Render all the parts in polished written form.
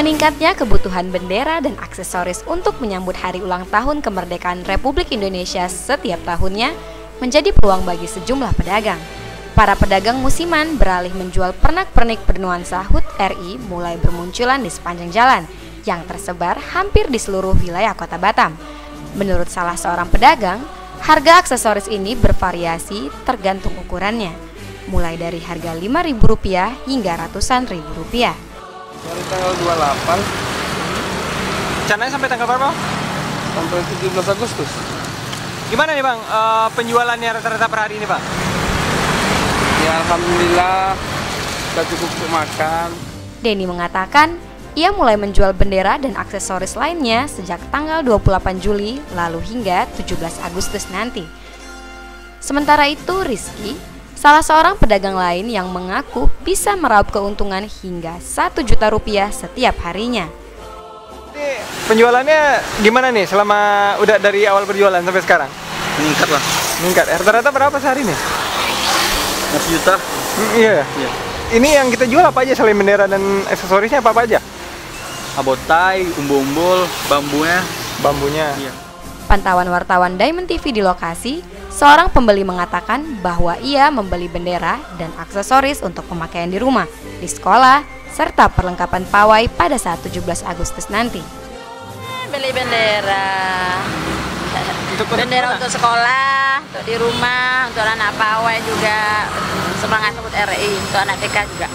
Meningkatnya kebutuhan bendera dan aksesoris untuk menyambut hari ulang tahun kemerdekaan Republik Indonesia setiap tahunnya menjadi peluang bagi sejumlah pedagang. Para pedagang musiman beralih menjual pernak-pernik bernuansa HUT RI mulai bermunculan di sepanjang jalan yang tersebar hampir di seluruh wilayah Kota Batam. Menurut salah seorang pedagang, harga aksesoris ini bervariasi tergantung ukurannya, mulai dari harga Rp5.000 hingga ratusan ribu rupiah. Dari tanggal 28. Rencananya sampai tanggal berapa? Sampai 17 Agustus. Gimana nih Bang, penjualannya rata-rata per hari ini Bang? Ya alhamdulillah sudah cukup untuk makan. Denny mengatakan, ia mulai menjual bendera dan aksesoris lainnya sejak tanggal 28 Juli lalu hingga 17 Agustus nanti. Sementara itu Rizky, salah seorang pedagang lain yang mengaku bisa meraup keuntungan hingga Rp1.000.000 setiap harinya. Jadi, penjualannya gimana nih selama udah dari awal berjualan sampai sekarang? Meningkat lah. Meningkat. Rata-rata berapa sehari nih? 1 juta. Iya. Iya. Ini yang kita jual apa aja selain bendera dan aksesorisnya apa aja? Abotai, umbul-umbul, bambunya. Bambunya. Iya. Pantauan wartawan Diamond TV di lokasi, seorang pembeli mengatakan bahwa ia membeli bendera dan aksesoris untuk pemakaian di rumah, di sekolah, serta perlengkapan pawai pada saat 17 Agustus nanti. Beli bendera. Bendera untuk sekolah, untuk di rumah, untuk anak pawai juga, semangat HUT RI, untuk anak TK juga.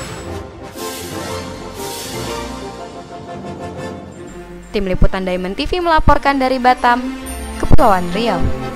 Tim Liputan Diamond TV melaporkan dari Batam, Kepulauan Riau.